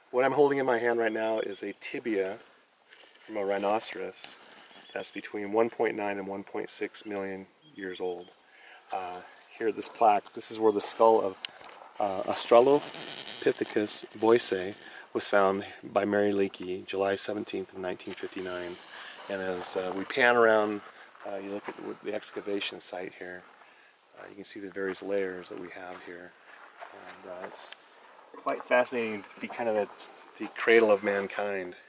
What I'm holding in my hand right now is a tibia from a rhinoceros that's between 1.9 and 1.6 million years old. Here, this plaque, this is where the skull of Australopithecus Boesei was found by Mary Leakey, July 17th of 1959. And as we pan around, you look at the excavation site here, you can see the various layers that we have here. And it's quite fascinating to be kind of at the cradle of mankind.